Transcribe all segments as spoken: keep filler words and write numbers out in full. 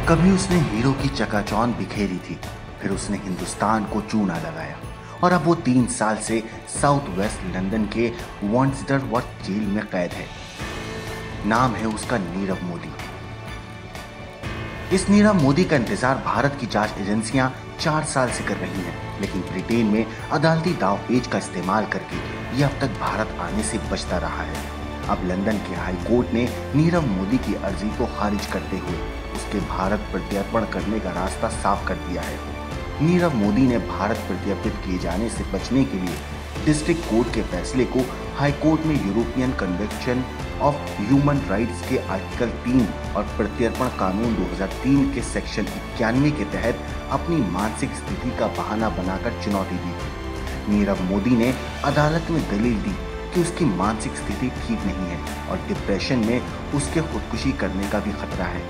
कभी उसने हीरो की चकाचौंध बिखेरी थी, फिर उसने हिंदुस्तान को चूना लगाया और अब वो तीन साल से साउथ वेस्ट लंदन के वॉन्ड्सवर्थ जेल में कैद है। नाम है उसका नीरव मोदी। इस नीरव मोदी का इंतजार भारत की जांच एजेंसियां चार साल से कर रही हैं, लेकिन ब्रिटेन में अदालती दावपेच का इस्तेमाल करके ये अब तक भारत आने से बचता रहा है। अब लंदन के हाई कोर्ट ने नीरव मोदी की अर्जी को खारिज करते हुए उसके भारत प्रत्यर्पण करने का रास्ता साफ कर दिया है। नीरव मोदी ने भारत प्रत्यर्पित किए जाने से बचने के लिए डिस्ट्रिक्ट कोर्ट के फैसले को हाई कोर्ट में European Convention of Human Rights के आर्टिकल तीन और प्रत्यर्पण कानून दो हज़ार तीन के सेक्शन इक्यानवे के तहत अपनी मानसिक स्थिति का बहाना बनाकर चुनौती दी। नीरव मोदी ने अदालत में दलील दी कि उसकी मानसिक स्थिति ठीक नहीं है और डिप्रेशन में उसके खुदकुशी करने का भी खतरा है।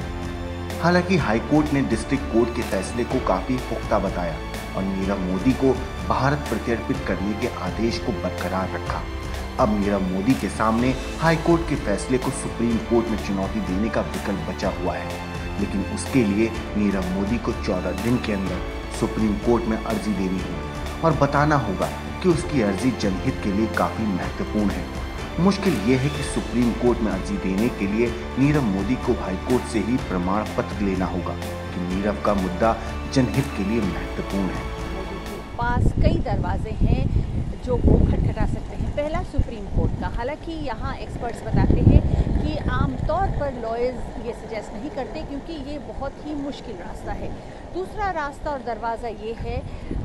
हालांकि हाईकोर्ट ने डिस्ट्रिक्ट कोर्ट के फैसले को काफी पुख्ता बताया और नीरव मोदी को भारत प्रत्यर्पित करने के आदेश को बरकरार रखा। अब नीरव मोदी के सामने हाईकोर्ट के फैसले को सुप्रीम कोर्ट में चुनौती देने का विकल्प बचा हुआ है, लेकिन उसके लिए नीरव मोदी को चौदह दिन के अंदर सुप्रीम कोर्ट में अर्जी देनी होगी और बताना होगा कि उसकी अर्जी जनहित के लिए काफी महत्वपूर्ण है। मुश्किल ये है कि सुप्रीम कोर्ट में अर्जी देने के लिए नीरव मोदी को हाईकोर्ट से ही प्रमाण पत्र लेना होगा कि नीरव का मुद्दा जनहित के लिए महत्वपूर्ण है। पास कई दरवाजे हैं जो वो खटखटा सकते हैं। पहला सुप्रीम कोर्ट का, हालांकि यहाँ एक्सपर्ट्स बताते हैं कि आमतौर पर लॉयर्स ये सजेस्ट नहीं करते क्योंकि ये बहुत ही मुश्किल रास्ता है। दूसरा रास्ता और दरवाज़ा ये है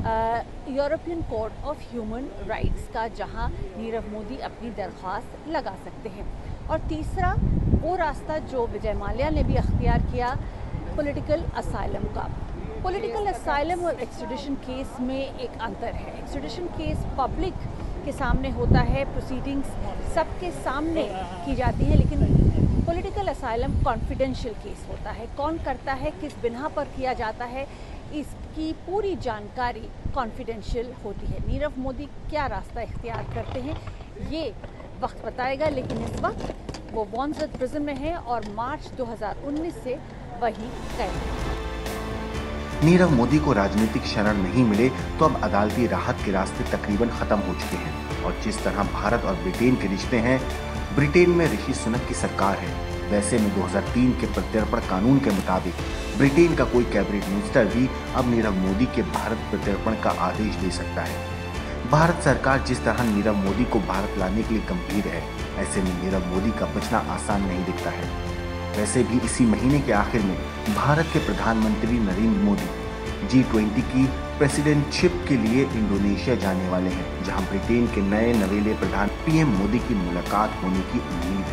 European Court of Human Rights का, जहाँ नीरव मोदी अपनी दरख्वास्त लगा सकते हैं। और तीसरा वो रास्ता जो विजय माल्या ने भी अख्तियार किया, पॉलिटिकल असाइलम का। पॉलिटिकल असाइलम और एक्सट्रेडिशन केस में एक अंतर है। एक्सट्रेडिशन केस पब्लिक के सामने होता है, प्रोसीडिंग्स सबके सामने की जाती है, लेकिन पॉलिटिकल असाइलम कॉन्फिडेंशियल केस होता है। कौन करता है, किस बिना पर किया जाता है, इसकी पूरी जानकारी कॉन्फिडेंशियल होती है। नीरव मोदी क्या रास्ता इख्तियार करते हैं ये वक्त बताएगा, लेकिन इस वक्त वो वॉन्ड्सवर्थ प्रिजन में है और मार्च दो हज़ार उन्नीस से वहीं कैद है। नीरव मोदी को राजनीतिक शरण नहीं मिले तो अब अदालती राहत के रास्ते तकरीबन खत्म हो चुके हैं और जिस तरह भारत और ब्रिटेन के रिश्ते हैं, ब्रिटेन में ऋषि सुनक की सरकार है, वैसे में दो हज़ार तीन के प्रत्यर्पण कानून के मुताबिक ब्रिटेन का कोई कैबिनेट मिनिस्टर भी अब नीरव मोदी के भारत प्रत्यर्पण का आदेश दे सकता है। भारत सरकार जिस तरह नीरव मोदी को भारत लाने के लिए गंभीर है, ऐसे में नीरव मोदी का बचना आसान नहीं दिखता है। वैसे भी इसी महीने के आखिर में भारत के प्रधानमंत्री नरेंद्र मोदी जी ट्वेंटी की प्रेसिडेंटशिप के लिए इंडोनेशिया जाने वाले हैं, जहां ब्रिटेन के नए नवेले प्रधान पीएम मोदी की मुलाकात होने की उम्मीद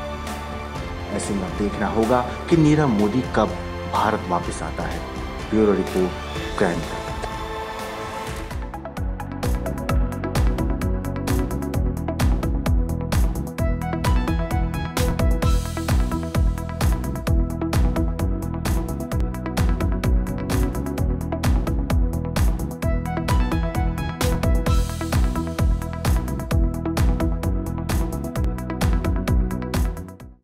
है। ऐसे में देखना होगा कि नीरव मोदी कब भारत वापस आता है। Bureau report, crime.